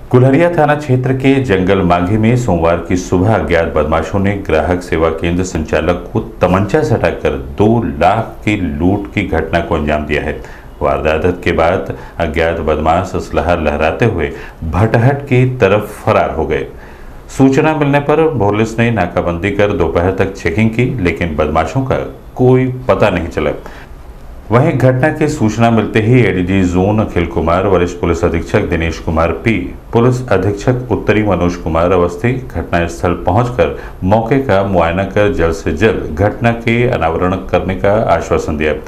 कुल्हरिया थाना क्षेत्र के जंगल मांझी में सोमवार की सुबह अज्ञात बदमाशों ने ग्राहक सेवा केंद्र संचालक को तमंचा से हटाकर 2 लाख की लूट की घटना को अंजाम दिया है। वारदात के बाद अज्ञात बदमाश असलहा लहराते हुए भटहट की तरफ फरार हो गए। सूचना मिलने पर पुलिस ने नाकाबंदी कर दोपहर तक चेकिंग की, लेकिन बदमाशों का कोई पता नहीं चला। वहीं घटना की सूचना मिलते ही एडीजी जोन अखिल कुमार, वरिष्ठ पुलिस अधीक्षक दिनेश कुमार पी, पुलिस अधीक्षक उत्तरी मनोज कुमार अवस्थी घटनास्थल पहुंचकर मौके का मुआयना कर जल्द से जल्द घटना के अनावरण करने का आश्वासन दिया।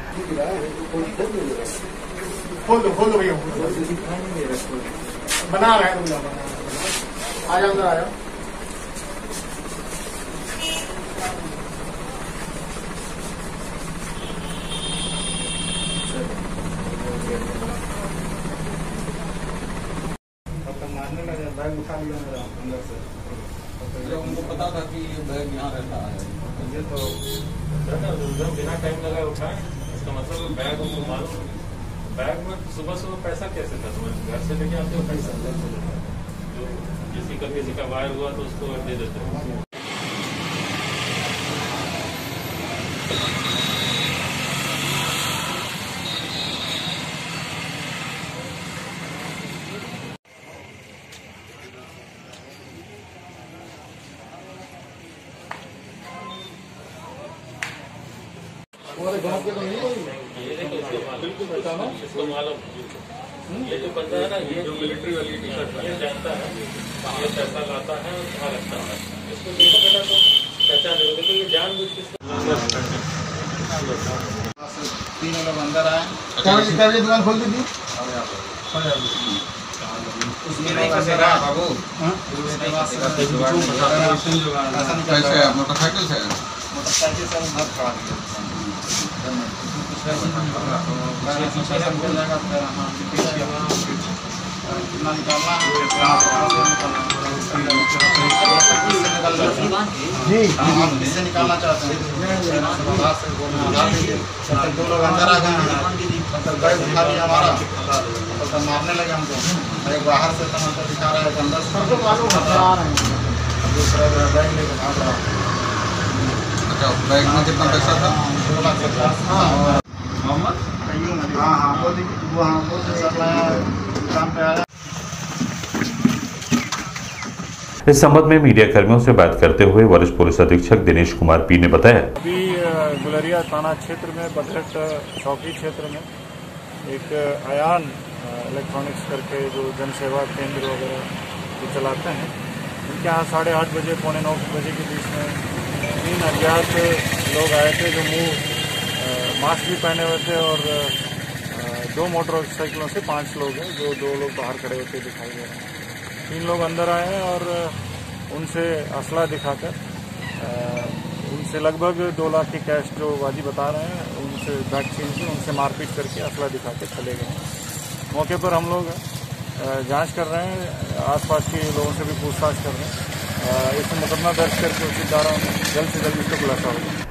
मारने लगे, बैग उठा लिया मेरा अंदर से। तो उनको पता था कि ये बैग यहाँ रहता है। ये तो बिना टाइम लगाए उठाए, इसका मतलब बैग उनको मालूम। बैग में सुबह पैसा कैसे था? घर से लेके आते हो पैसा, जो किसी का वायर हुआ तो उसको दे देते हो। हमारे गाँव के तो नहीं होगी। बिल्कुल इसको मालूम। ये जो बंदा है ना, ये जो मिलिट्री वाली टी शर्ट ये जानता है ये पैसा लाता है और कहाँ रखता है। इसको देखो बेटा तो पहचान देखो, देखो ये जानबूझ के 3 लोग अंदर आए। क्या दुकान खोल दी थी? उसमें नहीं फंसेगा बाबू। मोटरसाइकिल से उधर खड़ा इससे निकालना चाहते हैं। 2 लोग अंदर आ गए हैं, बैग उठा लिया हमारा, तो मारने लगे हमको। एक बाहर से तमाशा दिखा रहा है, अंदर से दूसरा बैग लेकर भाग रहा है। बैग में कितना पैसा था? 2,50,000। मोहम्मद काम पे आया। इस संबंध में मीडिया कर्मियों से बात करते हुए वरिष्ठ पुलिस अधीक्षक दिनेश कुमार पी ने बताया, अभी गुलरिया थाना क्षेत्र में बदरट चौकी क्षेत्र में एक अयान इलेक्ट्रॉनिक्स करके जो जनसेवा केंद्र वगैरह जो चलाते हैं, उनके यहाँ 8:30 बजे पौने 9 बजे के बीच में 3 अज्ञात लोग आए थे, जो मुंह मास्क भी पहने हुए थे, और 2 मोटरसाइकिलों से 5 लोग हैं, जो 2 लोग बाहर खड़े होते दिखाई दे रहे हैं। 3 लोग अंदर आए हैं और उनसे असला दिखाकर उनसे लगभग 2 लाख की कैश जो वाजी बता रहे हैं, उनसे बैग छीन के उनसे मारपीट करके असला दिखा के चले गए। मौके पर हम लोग जांच कर रहे हैं, आसपास के लोगों से भी पूछताछ कर रहे हैं। इसमें मुकदमा दर्ज करके उचित धारा में जल्द से जल्द इसका खुलासा होगा।